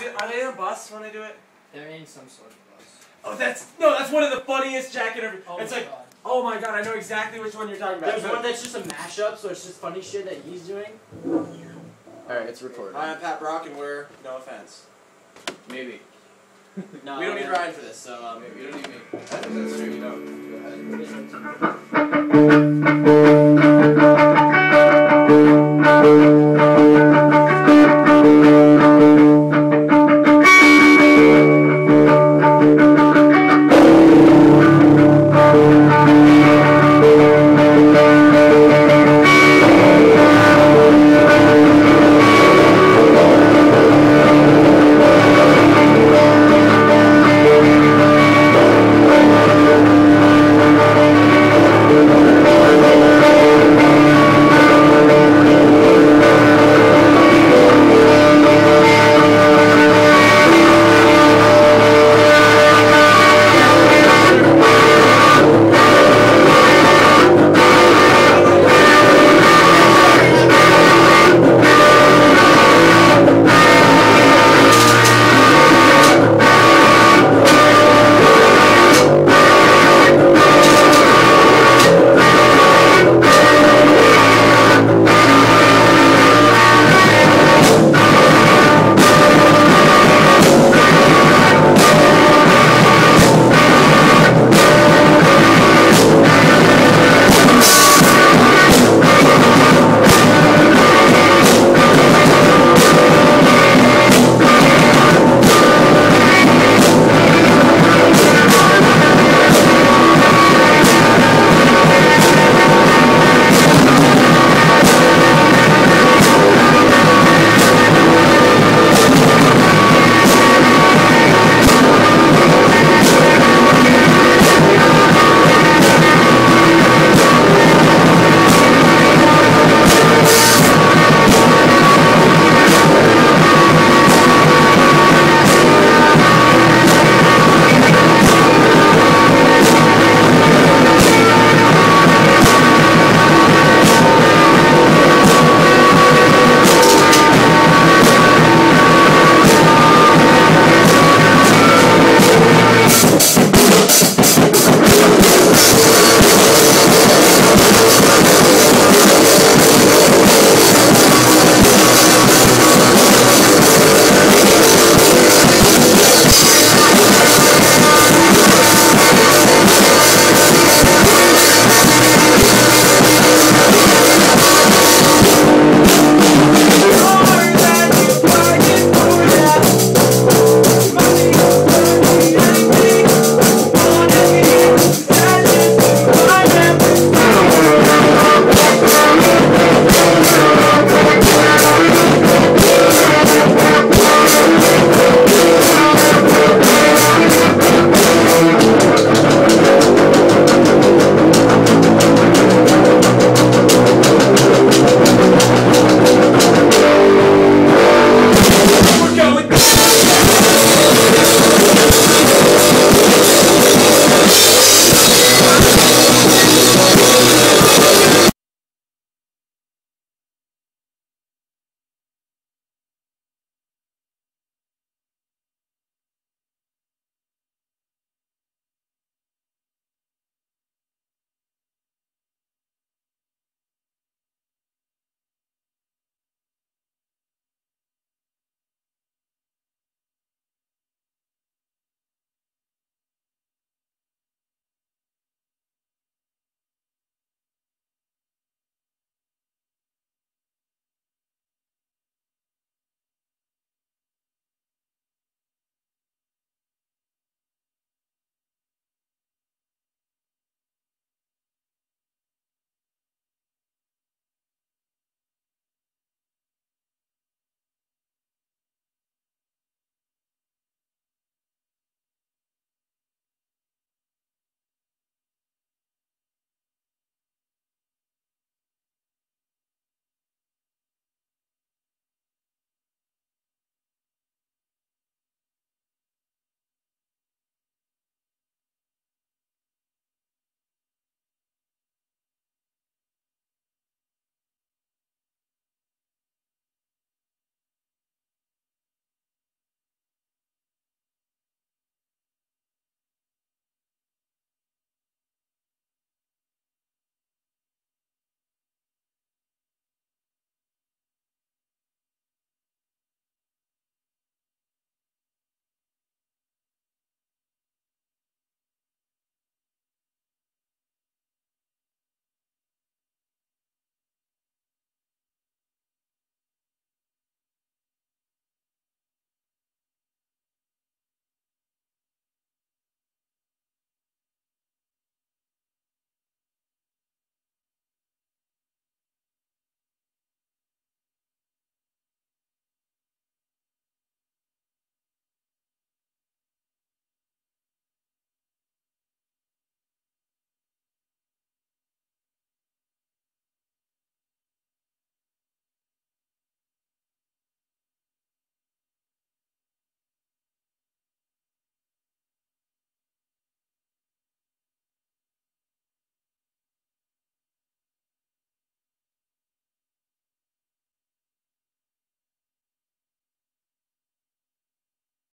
Are they in a bus when they do it? They're in some sort of bus. Oh, that's one of the funniest Jack interviews. Oh it's my like, God. oh my god, I know exactly which one you're talking about. There's one that's just a mashup, so it's just funny shit that he's doing. Alright, it's recorded. Hi, I'm Pat Brock, and we're No Offense. Maybe. No, We don't need Ryan for this, so Maybe. You don't need me. I think that's true, you don't. Go ahead.